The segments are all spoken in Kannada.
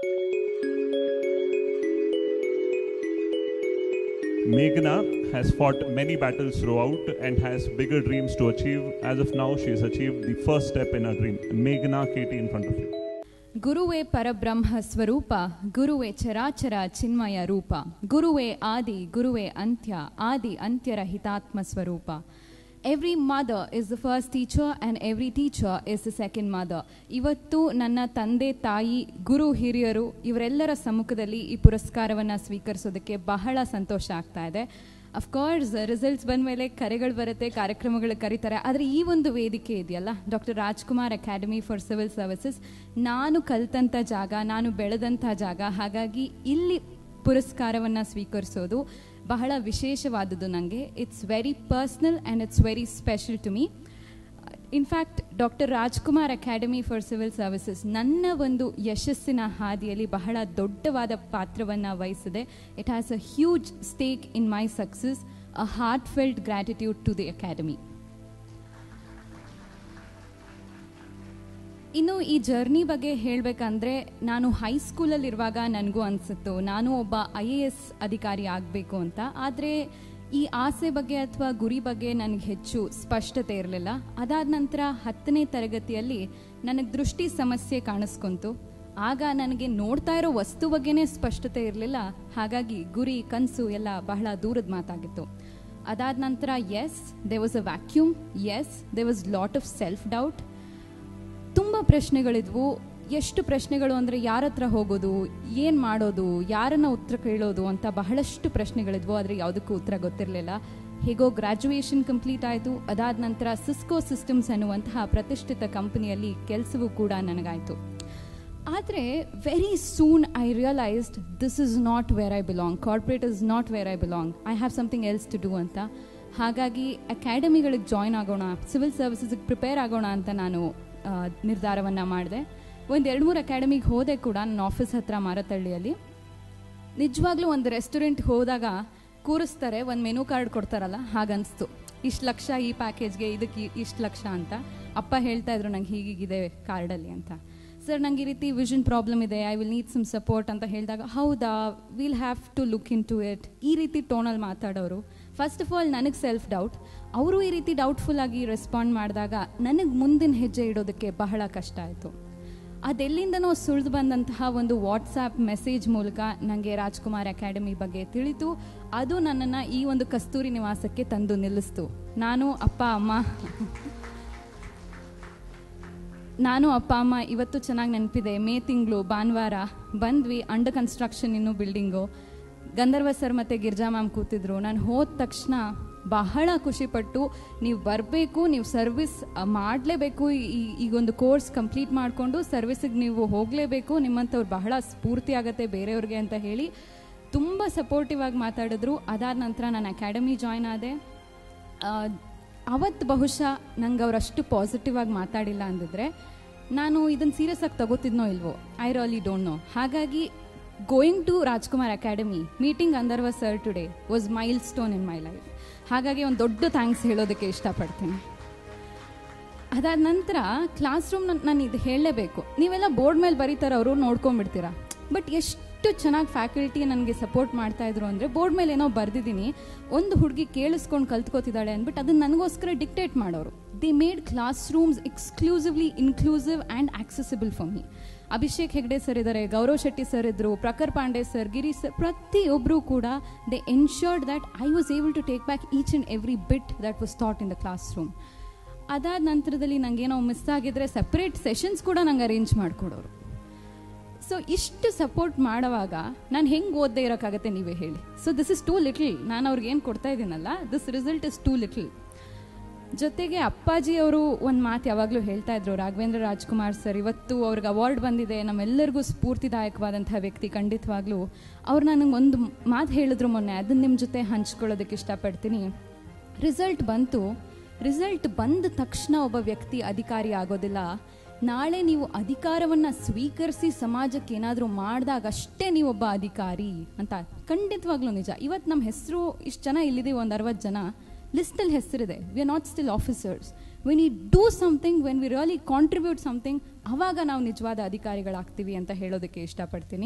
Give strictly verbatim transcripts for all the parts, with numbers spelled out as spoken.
Meghna has fought many battles throughout and has bigger dreams to achieve. As of now, she has achieved the first step in her dream. Meghna, Katie in front of you. ಗುರುವೇ ಪರಬ್ರಹ್ಮ ಸ್ವರೂಪ, ಗುರುವೇ ಚರಾಚರ ಚಿನ್ಮಯ ರೂಪ, ಗುರುವೇ ಆದಿ, ಗುರುವೇ ಅಂತ್ಯ, ಆದಿ ಅಂತ್ಯರಹಿತಾತ್ಮ ಸ್ವರೂಪ. Every mother is the first teacher and every teacher is the second mother. ಇವತ್ತು ನನ್ನ ತಂದೆ ತಾಯಿ ಗುರು ಹಿರಿಯರು ಇವರೆಲ್ಲರ ಸಮ್ಮುಖದಲ್ಲಿ ಈ ಪುರಸ್ಕಾರವನ್ನು ಸ್ವೀಕರಿಸೋದಕ್ಕೆ ಬಹಳ ಸಂತೋಷ ಆಗ್ತಾ ಇದೆ. ಅಫ್ಕೋರ್ಸ್ ರಿಸಲ್ಟ್ಸ್ ಬಂದ ಮೇಲೆ ಕರೆಗಳು ಬರುತ್ತೆ, ಕಾರ್ಯಕ್ರಮಗಳು ಕರೀತಾರೆ. ಆದರೆ ಈ ಒಂದು ವೇದಿಕೆ ಇದೆಯಲ್ಲ, doctor Rajkumar academy for civil services, ನಾನು ಕಲ್ತಂಥ ಜಾಗ, ನಾನು ಬೆಳೆದಂಥ ಜಾಗ. ಹಾಗಾಗಿ ಇಲ್ಲಿ ಪುರಸ್ಕಾರವನ್ನು ಸ್ವೀಕರಿಸೋದು ಬಹಳ ವಿಶೇಷವಾದದ್ದು ನನಗೆ. It's very personal and it's very special to me. In fact doctor Rajkumar academy for civil services ನನ್ನ ಒಂದು ಯಶಸ್ಸಿನ ಹಾದಿಯಲ್ಲಿ ಬಹಳ ದೊಡ್ಡವಾದ ಪಾತ್ರವನ್ನು ವಹಿಸಿದೆ. It has a huge stake in my success. A heartfelt gratitude to the academy. ಇನ್ನು ಈ ಜರ್ನಿ ಬಗ್ಗೆ ಹೇಳಬೇಕಂದ್ರೆ, ನಾನು ಹೈಸ್ಕೂಲಲ್ಲಿರುವಾಗ ನನಗೂ ಅನಿಸುತ್ತು ನಾನು ಒಬ್ಬ ಐ ಎ ಎಸ್ ಅಧಿಕಾರಿ ಆಗಬೇಕು ಅಂತ. ಆದರೆ ಈ ಆಸೆ ಬಗ್ಗೆ ಅಥವಾ ಗುರಿ ಬಗ್ಗೆ ನನಗೆ ಹೆಚ್ಚು ಸ್ಪಷ್ಟತೆ ಇರಲಿಲ್ಲ. ಅದಾದ ನಂತರ ಹತ್ತನೇ ತರಗತಿಯಲ್ಲಿ ನನಗೆ ದೃಷ್ಟಿ ಸಮಸ್ಯೆ ಕಾಣಿಸ್ಕೊಂತು. ಆಗ ನನಗೆ ನೋಡ್ತಾ ಇರೋ ವಸ್ತು ಬಗ್ಗೆನೇ ಸ್ಪಷ್ಟತೆ ಇರಲಿಲ್ಲ. ಹಾಗಾಗಿ ಗುರಿ ಕನಸು ಎಲ್ಲ ಬಹಳ ದೂರದ ಮಾತಾಗಿತ್ತು. ಅದಾದ ನಂತರ yes there was a vacuum, yes there was lot of self doubt. ತುಂಬ ಪ್ರಶ್ನೆಗಳಿದ್ವು. ಎಷ್ಟು ಪ್ರಶ್ನೆಗಳು ಅಂದರೆ ಯಾರ ಹತ್ರ ಹೋಗೋದು, ಏನು ಮಾಡೋದು, ಯಾರನ್ನು ಉತ್ತರ ಕೇಳೋದು ಅಂತ ಬಹಳಷ್ಟು ಪ್ರಶ್ನೆಗಳಿದ್ವು. ಆದರೆ ಯಾವುದಕ್ಕೂ ಉತ್ತರ ಗೊತ್ತಿರಲಿಲ್ಲ. ಹೇಗೋ ಗ್ರ್ಯಾಜುಯೇಷನ್ ಕಂಪ್ಲೀಟ್ ಆಯಿತು. ಅದಾದ ನಂತರ ಸಿಸ್ಕೋ ಸಿಸ್ಟಮ್ಸ್ ಅನ್ನುವಂತಹ ಪ್ರತಿಷ್ಠಿತ ಕಂಪನಿಯಲ್ಲಿ ಕೆಲಸವೂ ಕೂಡ ನನಗಾಯಿತು. ಆದರೆ very soon I realised this is not where I belong. Corporate is not where I belong. I have something else to do ಅಂತ. ಹಾಗಾಗಿ ಅಕಾಡೆಮಿಗಳಿಗೆ ಜಾಯ್ನ್ ಆಗೋಣ, ಸಿವಿಲ್ ಸರ್ವಿಸಸ್ಗೆ ಪ್ರಿಪೇರ್ ಆಗೋಣ ಅಂತ ನಾನು ನಿರ್ಧಾರವನ್ನು ಮಾಡಿದೆ. ಒಂದು ಎರಡು ಮೂರು ಅಕಾಡೆಮಿಗೆ ಹೋದೆ ಕೂಡ, ನನ್ನ ಆಫೀಸ್ ಹತ್ರ ಮಾರತಳ್ಳಿಯಲ್ಲಿ. ನಿಜವಾಗ್ಲೂ ಒಂದು ರೆಸ್ಟೋರೆಂಟ್ಗೆ ಹೋದಾಗ ಕೂರಿಸ್ತಾರೆ, ಒಂದು ಮೆನು ಕಾರ್ಡ್ ಕೊಡ್ತಾರಲ್ಲ, ಹಾಗನ್ನಿಸ್ತು. ಇಷ್ಟು ಲಕ್ಷ ಈ ಪ್ಯಾಕೇಜ್ಗೆ, ಇದಕ್ಕೆ ಇಷ್ಟು ಲಕ್ಷ ಅಂತ. ಅಪ್ಪ ಹೇಳ್ತಾ ಇದ್ರು ನಂಗೆ ಹೀಗಿದೆ ಕಾರ್ಡಲ್ಲಿ ಅಂತ. ಸರ್ ನಂಗೆ ಈ ರೀತಿ ವಿಷನ್ ಪ್ರಾಬ್ಲಮ್ ಇದೆ, I will need some support ಅಂತ ಹೇಳಿದಾಗ, ಹೌದಾ, will have to look into it, ಈ ರೀತಿ ಟೋನಲ್ಲಿ ಮಾತಾಡೋರು. ಫಸ್ಟ್ ಆಫ್ ಆಲ್ ನನಗೆ ಸೆಲ್ಫ್ ಡೌಟ್. ಅವರು ಈ ರೀತಿ ಡೌಟ್ಫುಲ್ ಆಗಿ ರೆಸ್ಪಾಂಡ್ ಮಾಡಿದಾಗ ನನಗೆ ಮುಂದಿನ ಹೆಜ್ಜೆ ಇಡೋದಕ್ಕೆ ಬಹಳ ಕಷ್ಟ ಆಯಿತು. ಅದೆಲ್ಲಿಂದನೋ ಸುಳಿದು ಬಂದಂತಹ ಒಂದು ವಾಟ್ಸಾಪ್ ಮೆಸೇಜ್ ಮೂಲಕ ನನಗೆ ರಾಜ್ಕುಮಾರ್ ಅಕಾಡೆಮಿ ಬಗ್ಗೆ ತಿಳಿತು. ಅದು ನನ್ನನ್ನು ಈ ಒಂದು ಕಸ್ತೂರಿ ನಿವಾಸಕ್ಕೆ ತಂದು ನಿಲ್ಲಿಸ್ತು. ನಾನು ಅಪ್ಪ ಅಮ್ಮ ನಾನು ಅಪ್ಪ ಅಮ್ಮ ಇವತ್ತು ಚೆನ್ನಾಗಿ ನೆನಪಿದೆ. ಮೇ ತಿಂಗಳು ಭಾನುವಾರ ಬಂದ್ವಿ. ಅಂಡರ್ ಕನ್ಸ್ಟ್ರಕ್ಷನ್ ಇನ್ನೂ ಬಿಲ್ಡಿಂಗು. ಗಂಧರ್ವ ಸರ್ ಮತ್ತು ಗಿರ್ಜಾ ಮ್ಯಾಮ್ ಕೂತಿದ್ರು. ನಾನು ಹೋದ ತಕ್ಷಣ ಬಹಳ ಖುಷಿಪಟ್ಟು, ನೀವು ಬರಬೇಕು, ನೀವು ಸರ್ವಿಸ್ ಮಾಡಲೇಬೇಕು, ಈ ಈಗೊಂದು ಕೋರ್ಸ್ ಕಂಪ್ಲೀಟ್ ಮಾಡಿಕೊಂಡು ಸರ್ವಿಸಿಗೆ ನೀವು ಹೋಗಲೇಬೇಕು, ನಿಮ್ಮಂಥವ್ರು ಬಹಳ ಸ್ಫೂರ್ತಿ ಆಗುತ್ತೆ ಬೇರೆಯವ್ರಿಗೆ ಅಂತ ಹೇಳಿ ತುಂಬ ಸಪೋರ್ಟಿವ್ ಆಗಿ ಮಾತಾಡಿದ್ರು. ಅದಾದ ನಂತರ ನಾನು ಅಕಾಡೆಮಿ ಜಾಯ್ನ್ ಆದೆ. ಅವತ್ತು ಬಹುಶಃ ನಂಗೆ ಅವರಷ್ಟು ಪಾಸಿಟಿವ್ ಆಗಿ ಮಾತಾಡಿಲ್ಲ ಅಂದಿದ್ರೆ ನಾನು ಇದನ್ನು ಸೀರಿಯಸ್ ಆಗಿ ತಗೋತಿದ್ನೋ ಇಲ್ವೋ, ಐ ರಿಯಲಿ ಡೋಂಟ್ ನೋ. ಹಾಗಾಗಿ going to Rajkumar academy, meeting Gandharva sir today was milestone in my life. ಹಾಗಾಗಿ ಒಂದು ದೊಡ್ಡ ಥ್ಯಾಂಕ್ಸ್ ಹೇಳೋದಕ್ಕೆ ಇಷ್ಟಪಡ್ತೀನಿ. ಅದಾದ ನಂತರ ಕ್ಲಾಸ್ ರೂಮ್ ನಾನು ಇದು ಹೇಳಲೇಬೇಕು. ನೀವೆಲ್ಲ ಬೋರ್ಡ್ ಮೇಲೆ ಬರೀತಾರೆ, ಅವರು ನೋಡ್ಕೊಂಡ್ಬಿಡ್ತೀರಾ. ಬಟ್ ಎಷ್ಟು ಚೆನ್ನಾಗಿ ಫ್ಯಾಕಲ್ಟಿ ನನಗೆ ಸಪೋರ್ಟ್ ಮಾಡ್ತಾಯಿದ್ರು ಅಂದರೆ, ಬೋರ್ಡ್ ಮೇಲೆ ಏನೋ ಬರೆದಿದ್ದೀನಿ, ಒಂದು ಹುಡುಗಿ ಕೇಳಿಸ್ಕೊಂಡು ಕಲ್ತ್ಕೋತಿದ್ದಾಳೆ ಅಂದ್ಬಿಟ್ಟು ಅದನ್ನು ನನಗೋಸ್ಕರ ಡಿಕ್ಟೇಟ್ ಮಾಡೋರು. They made classrooms exclusively inclusive and accessible for me. Abhishek Hegde sir ಇದ್ದಾರೆ, ಗೌರವ್ ಶೆಟ್ಟಿ ಸರ್ ಇದ್ದರು, ಪ್ರಖರ್ ಪಾಂಡೆ ಸರ್, ಗಿರಿ ಸರ್, ಪ್ರತಿಯೊಬ್ಬರು ಕೂಡ they ensured that I was able to take back each and every bit that was taught in the classroom. ಅದಾದ ನಂತರದಲ್ಲಿ ನನಗೇನೋ ಮಿಸ್ ಆಗಿದ್ರೆ ಸಪ್ರೇಟ್ ಸೆಷನ್ಸ್ ಕೂಡ ನಂಗೆ ಅರೇಂಜ್ ಮಾಡಿಕೊಡೋರು. ಸೊ ಇಷ್ಟು ಸಪೋರ್ಟ್ ಮಾಡೋವಾಗ ನಾನು ಹೆಂಗೆ ಓದದೇ ಇರೋಕ್ಕಾಗತ್ತೆ ನೀವೇ ಹೇಳಿ. So this is too little. ನಾನು ಅವ್ರಿಗೆ ಏನು ಕೊಡ್ತಾ ಇದ್ದೀನಲ್ಲ, this result is too little. ಜೊತೆಗೆ ಅಪ್ಪಾಜಿ ಅವರು ಒಂದು ಮಾತು ಯಾವಾಗಲೂ ಹೇಳ್ತಾ ಇದ್ರು, ರಾಘವೇಂದ್ರ ರಾಜ್ಕುಮಾರ್ ಸರ್, ಇವತ್ತು ಅವ್ರಿಗೆ ಅವಾರ್ಡ್ ಬಂದಿದೆ, ನಮ್ಮೆಲ್ಲರಿಗೂ ಸ್ಫೂರ್ತಿದಾಯಕವಾದಂತಹ ವ್ಯಕ್ತಿ ಖಂಡಿತವಾಗ್ಲೂ. ಅವ್ರು ನನಗೆ ಒಂದು ಮಾತು ಹೇಳಿದ್ರು ಮೊನ್ನೆ, ಅದನ್ನು ನಿಮ್ಮ ಜೊತೆ ಹಂಚ್ಕೊಳ್ಳೋದಕ್ಕೆ ಇಷ್ಟಪಡ್ತೀನಿ. ರಿಸಲ್ಟ್ ಬಂತು, ರಿಸಲ್ಟ್ ಬಂದ ತಕ್ಷಣ ಒಬ್ಬ ವ್ಯಕ್ತಿ ಅಧಿಕಾರಿ ಆಗೋದಿಲ್ಲ. ನಾಳೆ ನೀವು ಅಧಿಕಾರವನ್ನು ಸ್ವೀಕರಿಸಿ ಸಮಾಜಕ್ಕೆ ಏನಾದರೂ ಮಾಡಿದಾಗ ಅಷ್ಟೇ ನೀವೊಬ್ಬ ಅಧಿಕಾರಿ ಅಂತ. ಖಂಡಿತವಾಗ್ಲೂ ನಿಜ. ಇವತ್ತು ನಮ್ಮ ಹೆಸರು ಇಷ್ಟು ಜನ ಇಲ್ಲಿದ್ದೀವಿ, ಒಂದು ಅರವತ್ತು ಜನ ಲಿಸ್ಟಲ್ಲಿ ಹೆಸರಿದೆ. We are not still officers, when we do something, when we really contribute something, ಆವಾಗ ನಾವು ನಿಜವಾದ ಅಧಿಕಾರಿಗಳಾಗ್ತೀವಿ ಅಂತ ಹೇಳೋದಕ್ಕೆ ಇಷ್ಟಪಡ್ತೀನಿ.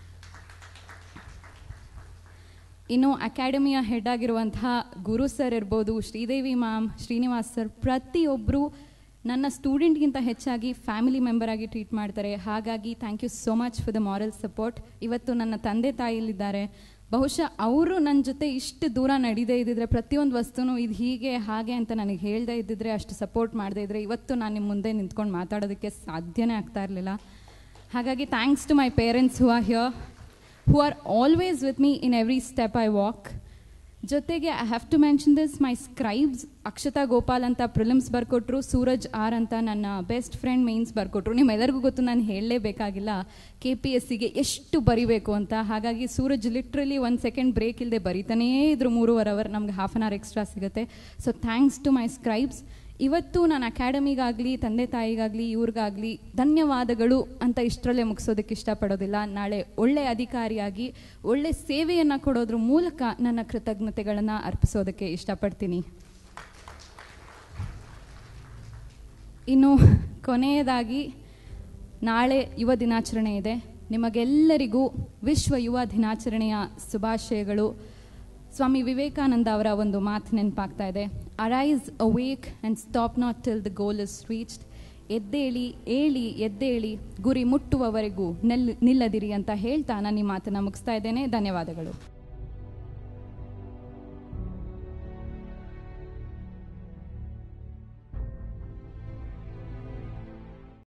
ಇನ್ನು ಅಕಾಡೆಮಿಯ ಹೆಡ್ ಆಗಿರುವಂತಹ ಗುರು ಸರ್ ಇರ್ಬೋದು, ಶ್ರೀದೇವಿ ಮ್ಯಾಮ್, ಶ್ರೀನಿವಾಸ್ ಸರ್, ಪ್ರತಿಯೊಬ್ಬರು ನನ್ನ ಸ್ಟೂಡೆಂಟ್ಗಿಂತ ಹೆಚ್ಚಾಗಿ ಫ್ಯಾಮಿಲಿ ಮೆಂಬರ್ ಆಗಿ ಟ್ರೀಟ್ ಮಾಡ್ತಾರೆ. ಹಾಗಾಗಿ thank you so much for the moral support. ಇವತ್ತು ನನ್ನ ತಂದೆ ತಾಯಿಲಿದ್ದಾರೆ. ಬಹುಶಃ ಅವರು ನನ್ನ ಜೊತೆ ಇಷ್ಟು ದೂರ ನಡೀದೇ ಇದ್ದಿದ್ರೆ, ಪ್ರತಿಯೊಂದು ವಸ್ತುನೂ ಇದು ಹೀಗೆ ಹಾಗೆ ಅಂತ ನನಗೆ ಹೇಳದೇ ಇದ್ದಿದ್ರೆ, ಅಷ್ಟು ಸಪೋರ್ಟ್ ಮಾಡದೇ ಇದ್ದರೆ ಇವತ್ತು ನಾನು ನಿಮ್ಮ ಮುಂದೆ ನಿಂತ್ಕೊಂಡು ಮಾತಾಡೋದಕ್ಕೆ ಸಾಧ್ಯನೇ ಆಗ್ತಾ ಇರಲಿಲ್ಲ. ಹಾಗಾಗಿ thanks to my parents who are here, who are always with me in every step I walk. ಜೊತೆಗೆ I have to mention this, my scribes Akshata Gopal ಅಂತ ಪ್ರಿಲಿಮ್ಸ್ ಬರ್ಕೊಟ್ರು, ಸೂರಜ್ ಆರ್ ಅಂತ ನನ್ನ ಬೆಸ್ಟ್ ಫ್ರೆಂಡ್ ಮೇನ್ಸ್ ಬರ್ಕೊಟ್ರು. ನಿಮ್ಮೆಲ್ಲರಿಗೂ ಗೊತ್ತು, ನಾನು ಹೇಳಲೇಬೇಕಾಗಿಲ್ಲ ಕೆ ಪಿ ಎಸ್ ಸಿಗೆ ಎಷ್ಟು ಬರಿಬೇಕು ಅಂತ. ಹಾಗಾಗಿ ಸೂರಜ್ ಲಿಟ್ರಲಿ ಒಂದು ಸೆಕೆಂಡ್ ಬ್ರೇಕ್ ಇಲ್ಲದೆ ಬರಿತಾನೇ ಇದ್ರು, ಮೂರುವರೆ ಅವರ್, ನಮ್ಗೆ ಹಾಫ್ ಆನ್ ಅವರ್ ಎಕ್ಸ್ಟ್ರಾ ಸಿಗುತ್ತೆ. So thanks to my scribes. ಇವತ್ತು ನಾನು ಅಕಾಡೆಮಿಗಾಗಲಿ, ತಂದೆ ತಾಯಿಗಾಗಲಿ, ಇವ್ರಿಗಾಗಲಿ ಧನ್ಯವಾದಗಳು ಅಂತ ಇಷ್ಟರಲ್ಲೇ ಮುಗಿಸೋದಕ್ಕೆ ಇಷ್ಟಪಡೋದಿಲ್ಲ. ನಾಳೆ ಒಳ್ಳೆಯ ಅಧಿಕಾರಿಯಾಗಿ ಒಳ್ಳೆ ಸೇವೆಯನ್ನು ಕೊಡೋದ್ರ ಮೂಲಕ ನನ್ನ ಕೃತಜ್ಞತೆಗಳನ್ನು ಅರ್ಪಿಸೋದಕ್ಕೆ ಇಷ್ಟಪಡ್ತೀನಿ. ಇನ್ನು ಕೊನೆಯದಾಗಿ, ನಾಳೆ ಯುವ ದಿನಾಚರಣೆ ಇದೆ. ನಿಮಗೆಲ್ಲರಿಗೂ ವಿಶ್ವ ಯುವ ದಿನಾಚರಣೆಯ ಶುಭಾಶಯಗಳು. ಸ್ವಾಮಿ ವಿವೇಕಾನಂದ ಅವರ ಒಂದು ಮಾತು ನೆನಪಾಗ್ತಾ ಇದೆ, arise awake and stop not till the goal is reached. ಎದ್ದೇಳಿ, ಏಳಿ, ಎದ್ದೇಳಿ, ಗುರಿ ಮುಟ್ಟುವವರೆಗೂ ನೆಲ್ ನಿಲ್ಲದಿರಿ ಅಂತ ಹೇಳ್ತಾ ನಾನು ಈ ಮಾತನ್ನು ಮುಗಿಸ್ತಾ ಇದ್ದೇನೆ. ಧನ್ಯವಾದಗಳು.